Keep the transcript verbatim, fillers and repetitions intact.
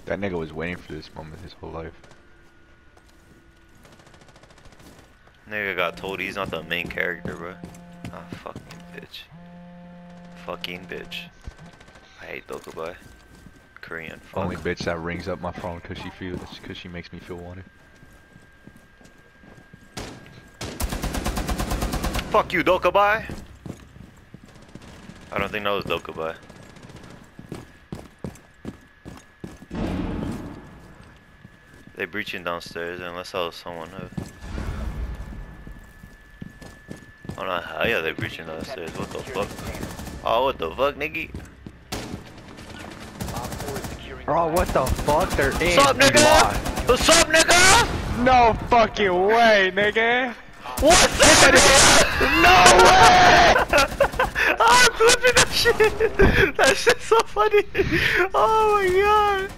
That nigga was waiting for this moment his whole life. Nigga got told he's not the main character, bro. Ah, fucking bitch. Fucking bitch. I hate Dokkaebi. Korean fuck. Only bitch that rings up my phone cause she feels, cause she makes me feel wanted. Fuck you, Dokkaebi! I don't think that was Dokkaebi. They breaching downstairs unless that was someone else. Oh no, hell yeah, they breaching downstairs. What the fuck? Oh, what the fuck, nigga? Bro, what the fuck? They're in. What's up, nigga? What's up, nigga? No fucking way, nigga. What's up, nigga? No way! I'm flipping that shit. That shit's so funny. Oh my god.